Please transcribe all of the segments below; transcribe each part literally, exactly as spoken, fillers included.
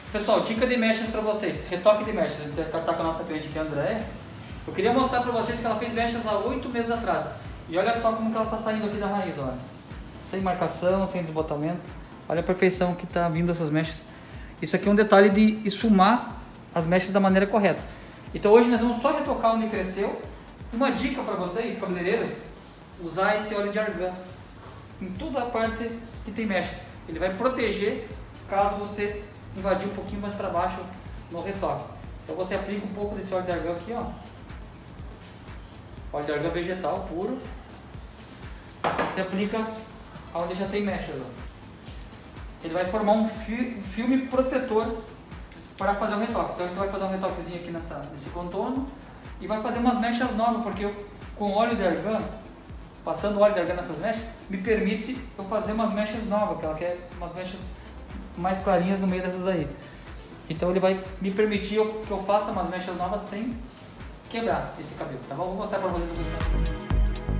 Pessoal, dica de mechas pra vocês, retoque de mechas. A gente vai estar com a nossa cliente aqui, a Andréia. Eu queria mostrar pra vocês que ela fez mechas há oito meses atrás. E olha só como que ela tá saindo aqui da raiz, olha. Sem marcação, sem desbotamento. Olha a perfeição que tá vindo essas mechas. Isso aqui é um detalhe de esfumar as mechas da maneira correta. Então hoje nós vamos só retocar onde cresceu. Uma dica pra vocês, cabeleireiros, usar esse óleo de argan em toda a parte que tem mechas. Ele vai proteger caso você invadir um pouquinho mais para baixo no retoque. Então você aplica um pouco desse óleo de argan aqui, ó. Óleo de argan vegetal puro. Você aplica onde já tem mechas, ó. Ele vai formar um, fi um filme protetor para fazer o retoque. Então a gente vai fazer um retoquezinho aqui nessa, nesse contorno e vai fazer umas mechas novas, porque eu, com óleo de argan, passando óleo de argan nessas mechas, me permite eu fazer umas mechas novas, que ela quer umas mechas mais clarinhas no meio dessas aí. Então ele vai me permitir eu, que eu faça umas mechas novas sem quebrar esse cabelo, tá bom? Vou mostrar pra vocês o resultado.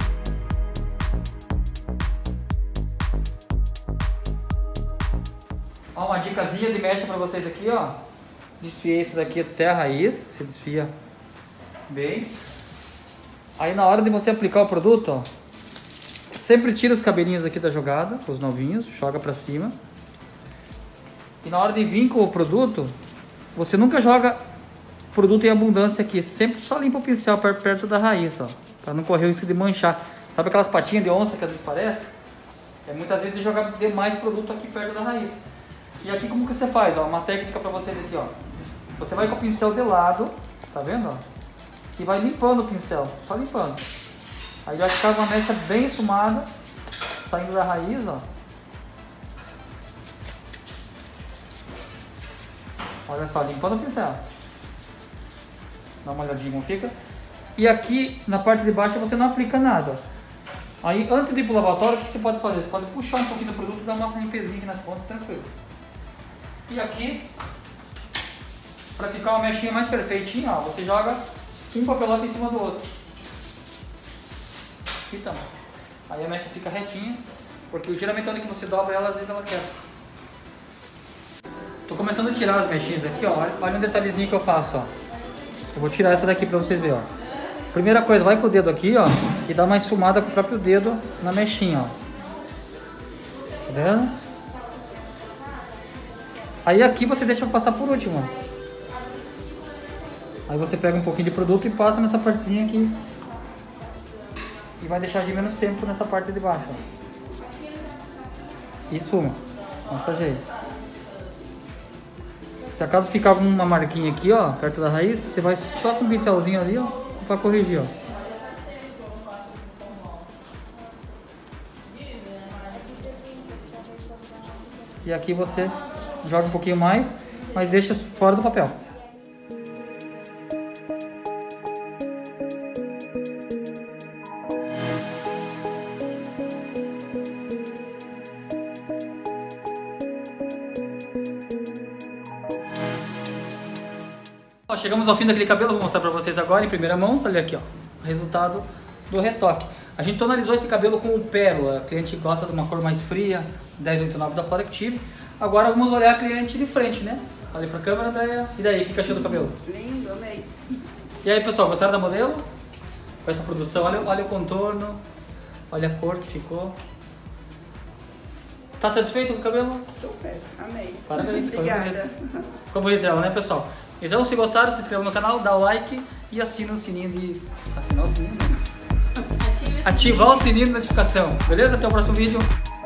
Ó, uma dicasinha de mecha pra vocês aqui, ó. Desfiei esse daqui até a raiz, você desfia bem. Aí na hora de você aplicar o produto, ó, sempre tira os cabelinhos aqui da jogada, os novinhos, joga pra cima. E na hora de vir com o produto, você nunca joga produto em abundância aqui, sempre só limpa o pincel perto da raiz, ó, pra não correr o risco de manchar. Sabe aquelas patinhas de onça que às vezes parece? É muitas vezes de jogar demais produto aqui perto da raiz. E aqui como que você faz, ó, uma técnica pra vocês aqui, ó. Você vai com o pincel de lado, tá vendo, ó? E vai limpando o pincel, só limpando. Aí vai ficar uma mecha bem esfumada, saindo da raiz, ó. Olha só, limpando o pincel. Dá uma olhadinha como fica. E aqui na parte de baixo você não aplica nada. Aí antes de ir pro lavatório, o que você pode fazer? Você pode puxar um pouquinho do produto e dar uma limpezinha aqui nas pontas, tranquilo. E aqui, para ficar uma mechinha mais perfeitinha, ó, você joga um papelote em cima do outro. Aqui também. Aí a mecha fica retinha, porque geralmente onde que você dobra ela, às vezes ela quebra. Tô começando a tirar as mechinhas aqui, ó. Olha um detalhezinho que eu faço, ó. Eu vou tirar essa daqui pra vocês verem, ó. Primeira coisa, vai com o dedo aqui, ó, e dá uma esfumada com o próprio dedo na mechinha, ó. Tá vendo? Aí aqui você deixa pra passar por último, ó. Aí você pega um pouquinho de produto e passa nessa partezinha aqui. E vai deixar de menos tempo nessa parte de baixo, ó. E esfuma. Massageia. Se acaso ficar alguma marquinha aqui, ó, perto da raiz, você vai só com um pincelzinho ali, ó, pra corrigir, ó. E aqui você joga um pouquinho mais, mas deixa fora do papel. Ó, chegamos ao fim daquele cabelo, vou mostrar pra vocês agora em primeira mão. Olha aqui, ó, o resultado do retoque. A gente tonalizou esse cabelo com o pérola. A cliente gosta de uma cor mais fria, dez oitenta e nove da Florective. Agora vamos olhar a cliente de frente, né? Olha pra câmera, Andréia. E daí, o que, que achou do cabelo? Lindo, amei. E aí, pessoal, gostaram da modelo? Com essa produção, olha, olha o contorno, olha a cor que ficou. Tá satisfeito com o cabelo? Super, amei. Parabéns. Obrigada. Ficou bonita ela, né, pessoal? Então, se gostaram, se inscreva no canal, dá o like e assina o sininho de... Assinar o sininho? Ativar o sininho de notificação, beleza? Até o próximo vídeo.